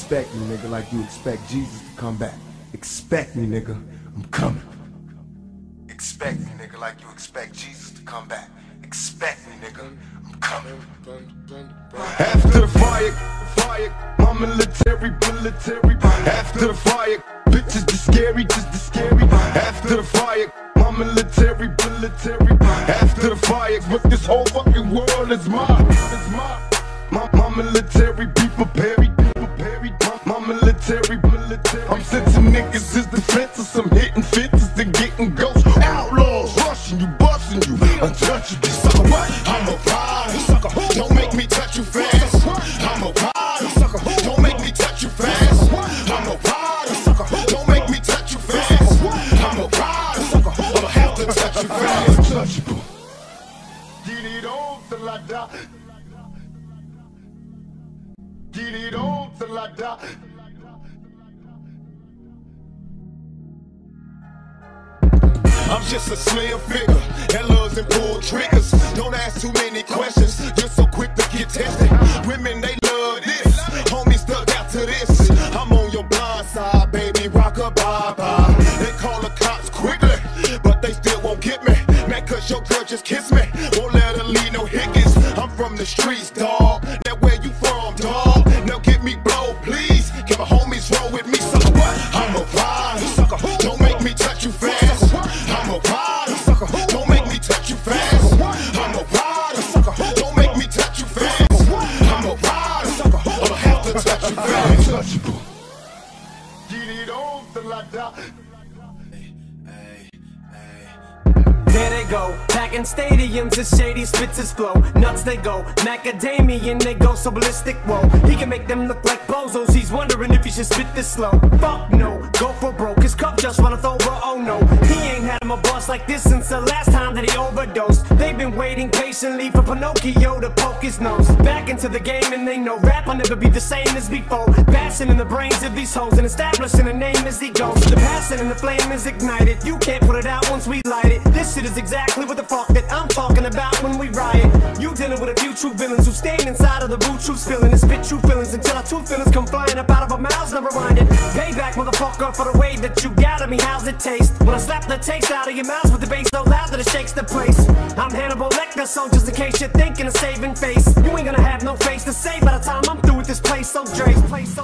expect me, nigga, like you expect Jesus to come back. Expect me, nigga, I'm coming. Expect me, nigga, like you expect Jesus to come back. Expect me, nigga, I'm coming. After the fire, my military. After the fire, bitches the scary, just the scary. After the fire, my military. After the fire, but this whole fucking world is mine. My military, be prepared. My military. I'm sensing niggas is defenseless. I'm hitting fences and getting ghosts. Outlaws rushing you, busting you, untouchable. Sucker, what? I'm a rider. Sucker, don't make me touch you fast. I'm a rider. Sucker, don't make me touch you fast. I'm a rider. Sucker, don't make me touch you fast. I'm a rider. Sucker, I'ma have to touch you fast. Untouchable. Get it on till I die. Get it on till I die. I'm just a slim figure that loves and pull triggers. Don't ask too many questions, you're so quick to get tested. Women, they love this, homies stuck out to this. I'm on your blind side, baby, rock a bye-bye. They call the cops quickly, but they still won't get me. Man, cause your girl just kissed me, won't let her leave no hickets. I'm from the streets, dawg, now where you from, dawg? Now get me blow, please, can my homies roll with me, sucker, what? I'm a rider, sucker, don't make me touch you fast. I'm a rider, sucker, don't make me touch you fast. I'm a rider, sucker, don't make me touch you fast. I'm a rider, sucker, I'ma have to touch you fast. Untouchable. Get it on till I die. There they go, packing stadiums as shady spits his flow. Nuts they go, macadamian they go so ballistic, whoa. He can make them look like bozos, he's wondering if he should spit this slow. Fuck no, go for broke, his cup just runneth over, oh no. He ain't had him a bust like this since the last time that he overdosed. They've been waiting patiently for Pinocchio to poke his nose back into the game, and they know rap will never be the same as before. Passion in the brains of these hoes and establishing a name as he goes. The passion and the flame is ignited, you can't put it out once we light it. This shit is exactly what the fuck that I'm talking about when we riot. You dealing with a few true villains who stand inside of the root truths feeling and spit true feelings until our true feelings come flying up out of our mouths, never minded. Payback, motherfucker, for the way that you got at me, how's it taste? When I slap the taste out of your mouth with the bass so loud that it shakes the place. I'm Hannibal Lecter, so just in case you're thinking of saving face, you ain't gonna have no face to say by the time I'm through with this place so Drake.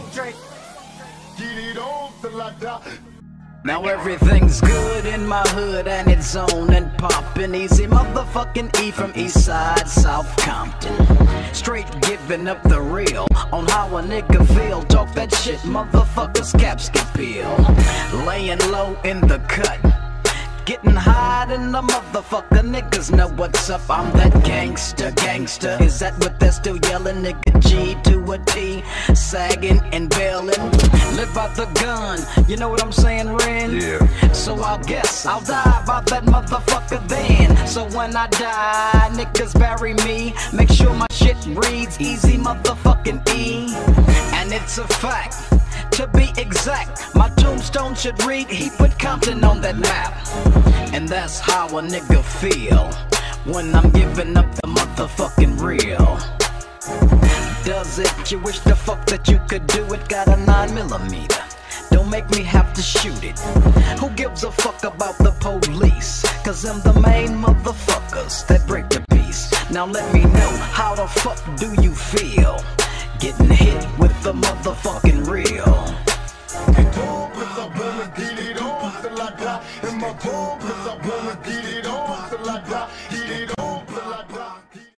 Get it on till I die. Now everything's good in my hood and it's on and poppin'. Easy motherfucking E from Eastside, South Compton. Straight giving up the real on how a nigga feel. Talk that shit, motherfuckers caps get peeled. Laying low in the cut, getting high in the motherfucker. Niggas know what's up, I'm that gangster. Is that what they're still yelling? Nigga G to a T, sagging and bailing. Live by the gun, you know what I'm saying, Ren? Yeah. So I guess I'll die by that motherfucker then. So when I die, niggas bury me. Make sure my shit reads Easy motherfucking E. And it's a fact, to be exact, my tombstone should read he put Compton on that map. And that's how a nigga feel when I'm giving up the motherfucking real. Does it? You wish the fuck that you could do it. Got a 9mm, don't make me have to shoot it. Who gives a fuck about the police? Cause I'm the main motherfuckers that break the peace. Now let me know, how the fuck do you feel getting hit with the motherfucking real? Get on, cause I wanna get it on till I die. In my home, cause I wanna get it on till I die. Get it on.